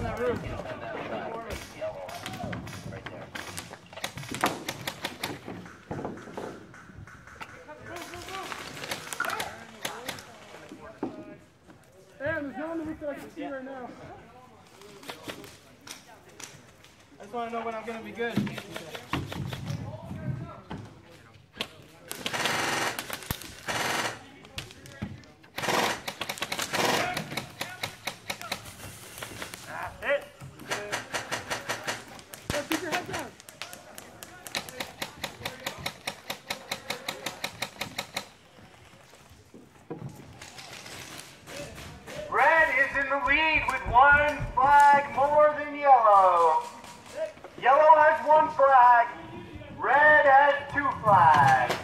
on that roof. Damn, there's no one on the roof that I can see right now. I just want to know when I'm going to be good. Red is in the lead with 1 flag more than yellow. Yellow has 1 flag. Red has 2 flags.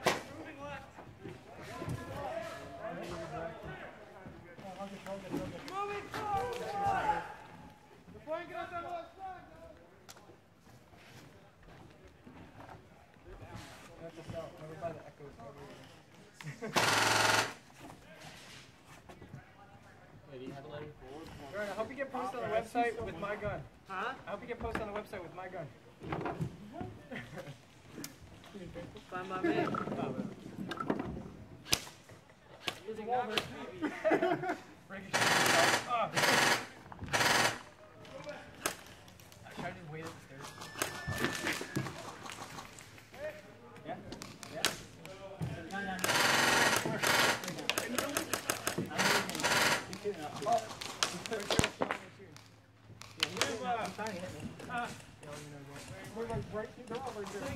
I hope you get posted on the website with my gun. Huh? I hope you get posted on the website with my gun. Find my man. Using number 3. Should I just wait at the stairs? Yeah? Yeah? We're like right there. They're all right there.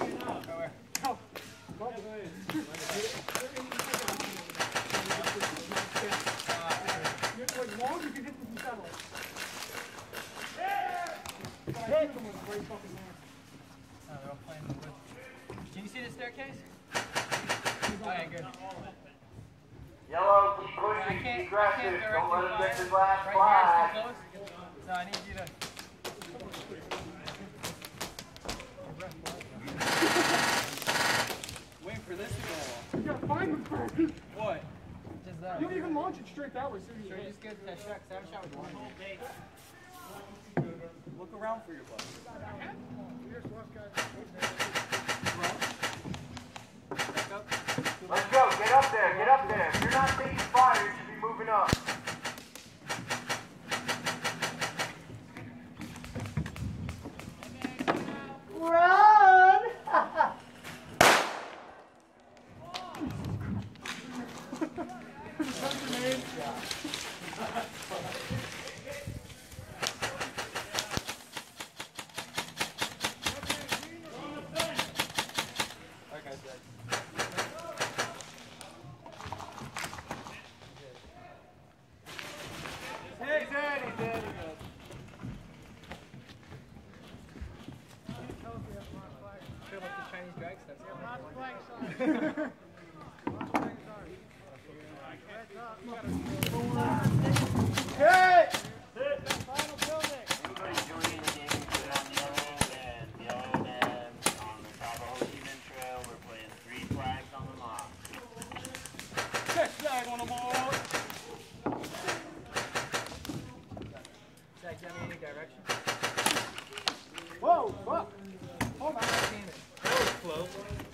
Like long you can hit them from satellite. Hit them with great fucking hands. Oh, they're all playing in the woods. Can you see the staircase? Oh, yeah, good. Yellow, keep I pushing, can't be aggressive. directly Don't let him fire. get his last Right flag. here is too close. So I need you to... Wait for this to go off. You gotta find them first. What? Just that. You don't even launch it straight that way. So you Just get that shot, because I haven't shot with one. Look around for your butt. Back up. Let's go. Get up there. Get up there. If you're not taking fire, you should be moving up. Run! Feel like the Chinese drag stuff. Hey! Everybody joining the game, put on yellow and on the Tallahassee Trail. We're playing 3 flags on the mock. Check flag on the board. Zach, do you have any direction? Whoa, fuck. Hold on, I'm not seeing it. That was close.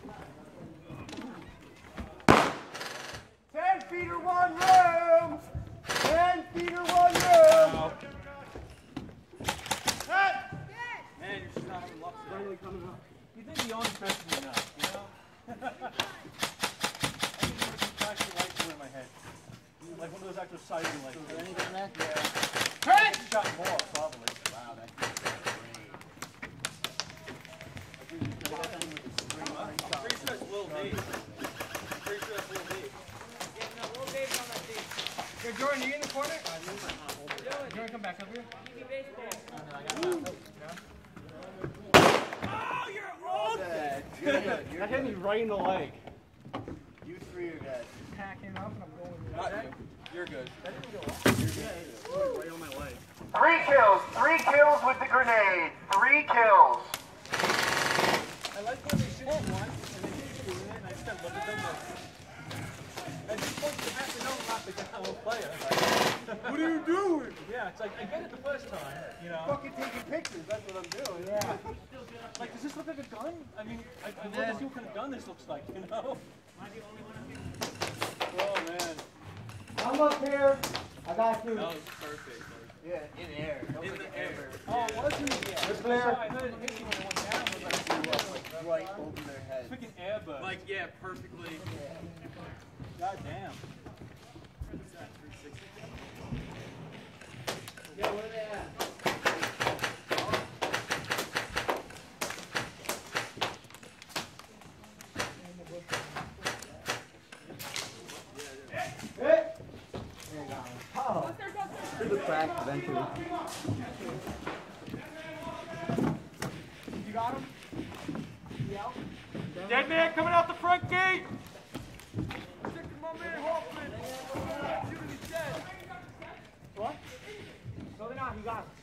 10 feet or 1 room. 10 feet or 1 room. Hey! Man, you're just not having luck. Finally coming up. You think the only person enough, you know? I think there's some flashing lights in my head. Like one of those actual sighting lights. Is there anything there? Yeah. Hey! Shot ball, probably. Wow, that's great. I'm pretty sure it's Lil Dave. Here, Jordan, you in the corner? Jordan, come back over here. Oh, you're old! That hit me right in the leg. You 3 are guys. Packing up and I'm going. Not you. You're good. Right on my leg. 3 kills. 3 kills with the grenade. 3 kills. I like when they shoot you once and they keep doing it and I just kind of look at them like, At this point, you have to know not to get a player. What are you doing? Yeah, it's like, I get it the first time, you know. Fucking taking pictures, that's what I'm doing. Yeah. Like, does this look like a gun? I mean, I want to see what kind of gun this looks like, you know? Oh, man. I'm up here. I got you. That was perfect. Yeah. In air. In the air. Oh, wasn't it? Yeah. It's clear. I heard it hit you when it went down. It was like, Right over their head. freaking airbird. Like, yeah, perfectly. God damn. Yeah, where they at? The crack eventually. You got him? Dead man coming out the front gate! My man Hoffman. Shooting his dead. What? No, they're not. He got him.